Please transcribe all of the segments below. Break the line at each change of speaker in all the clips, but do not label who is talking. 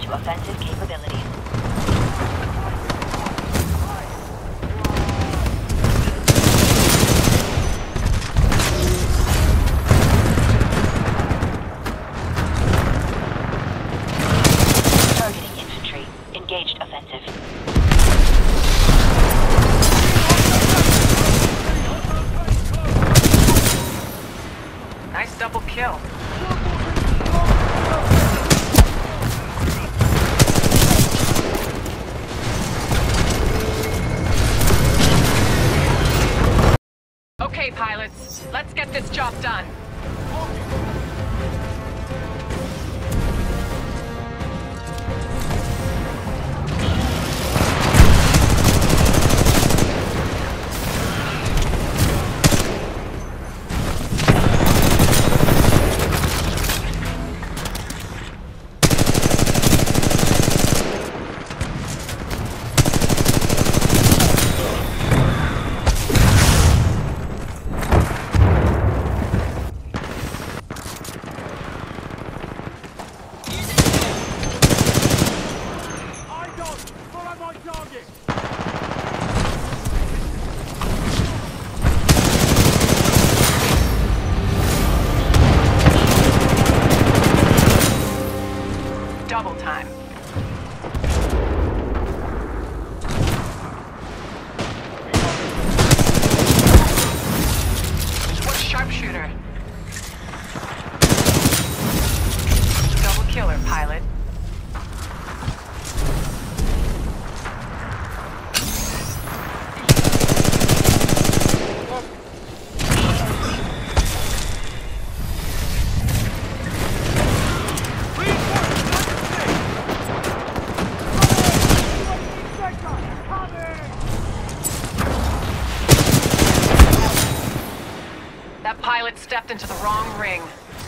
to offensive capabilities. Targeting infantry. Engaged offensive.
Nice double kill. Okay, pilots, let's get this job done. Double time. There's one sharpshooter. Double killer, pilot. That pilot stepped into the wrong ring.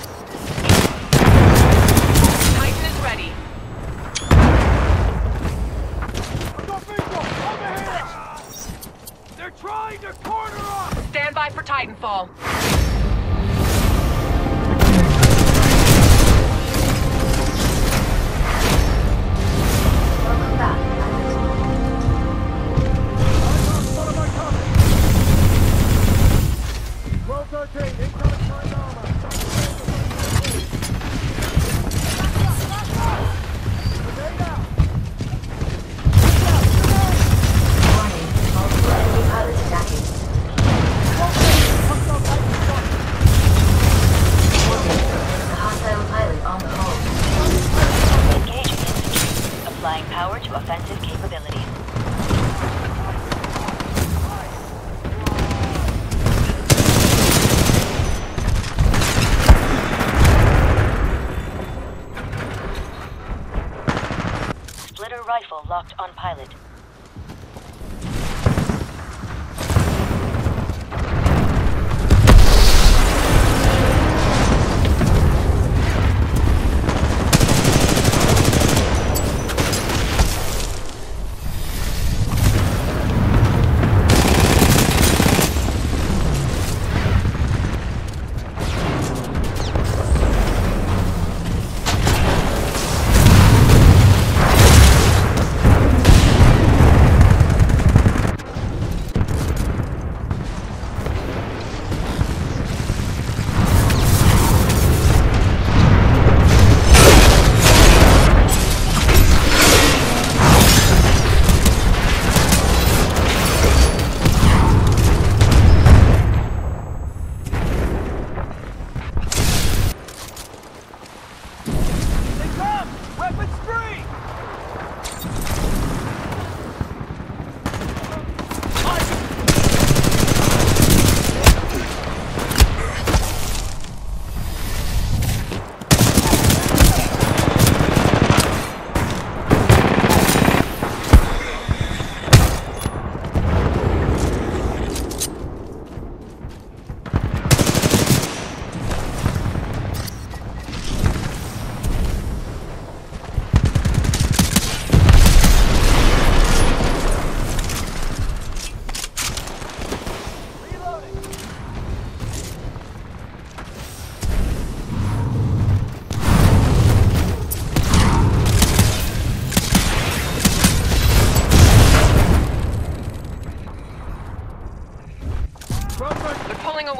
Titan is ready.
They're trying to corner us!
Stand by for Titanfall.
Welcome back,
Follow my target! 12-13, incoming flying armor! Grenade out!
Warning, multiple enemy pilots attacking.
Hostile Titan shot!
Warning, a hostile pilot on the hull. Engaging infantry. Applying power to offensive capabilities. Splitter rifle locked on pilot.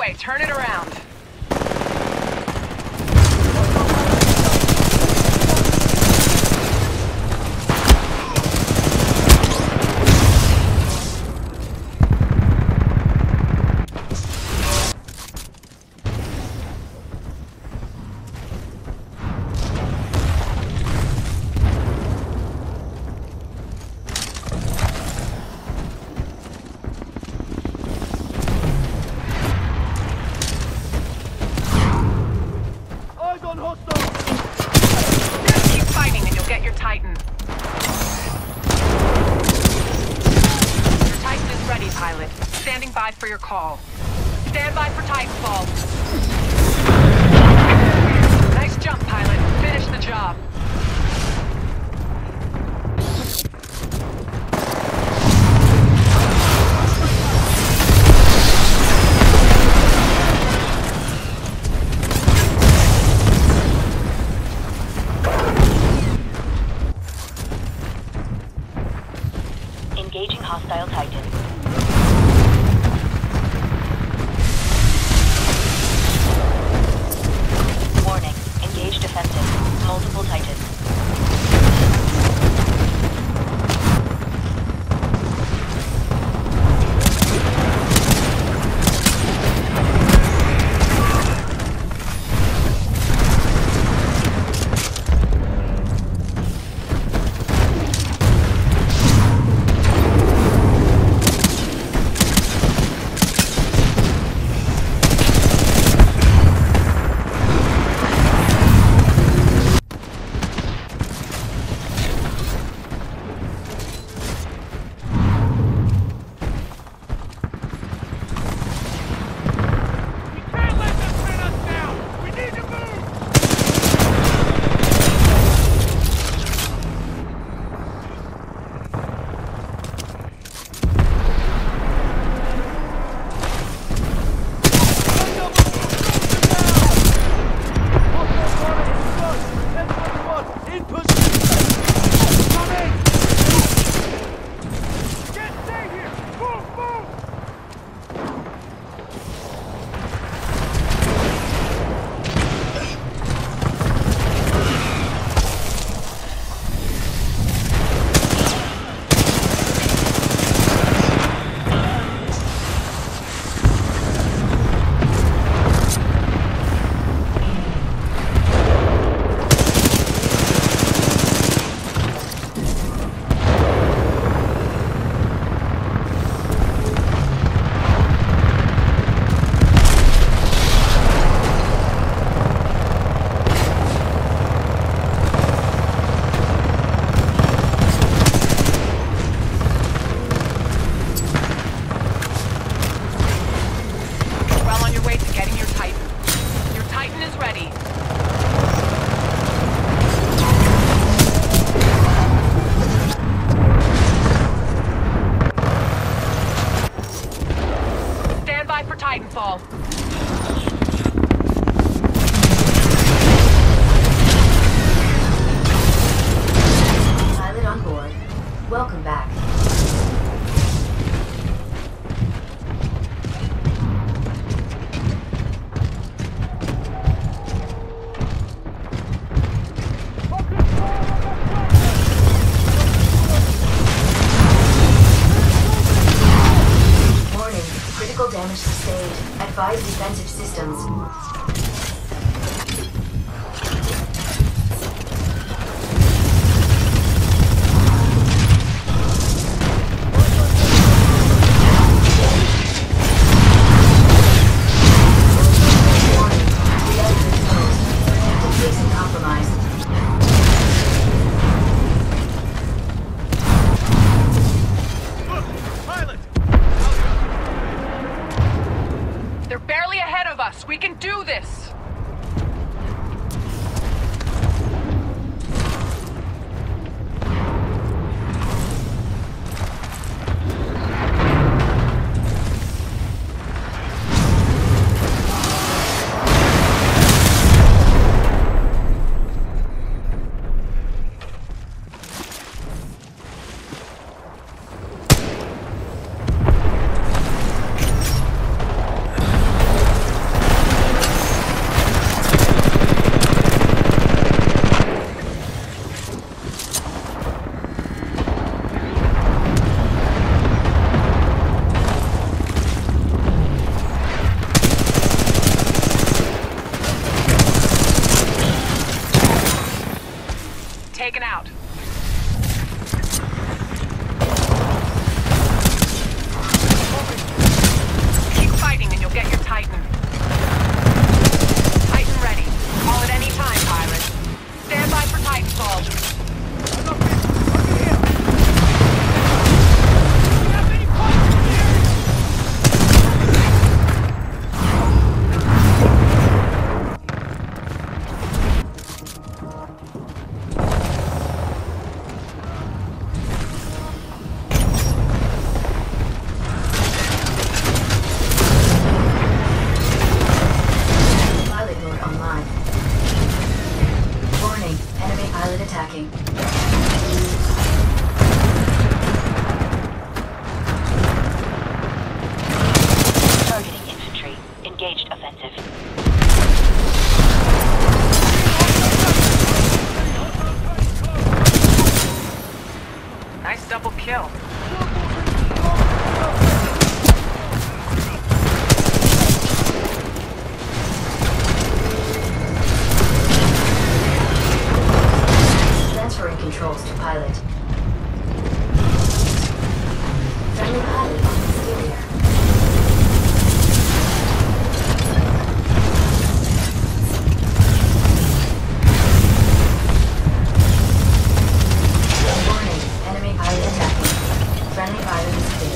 way. Turn it around.
Eyes on hostile!
Keep fighting and you'll get your Titan. Your Titan is ready, pilot. Standing by for your call. Stand by for Titanfall. Nice jump, pilot. Finish the job.
Engaging hostile Titan. Warning. Engage defensive. Multiple Titans.
Titanfall.
Pilot on board. Welcome back. Warning, critical damage sustained. Advise defensive systems.
They're barely ahead of us. We can do this.
offensive.
Nice double kill.
Transferring controls to pilot. Friendly pilot on exterior. Warning, enemy pilot attacking. Friendly pilot is clear.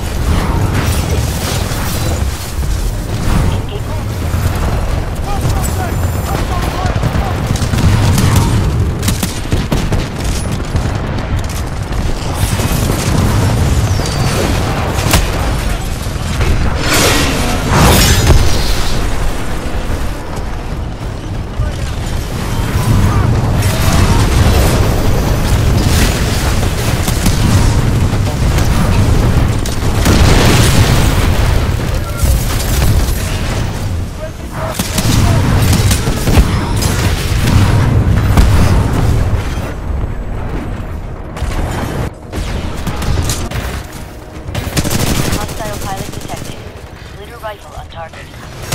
Hostile pilot detected. Splitter rifle on target.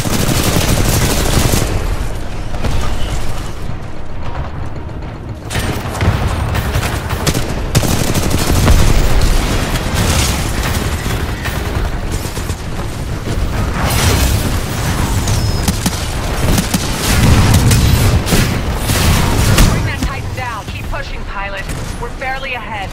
Bring that Titan down. Keep pushing, pilot. We're barely ahead.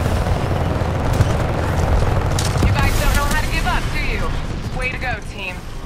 You guys don't know how to give up, do you? Way to go, team.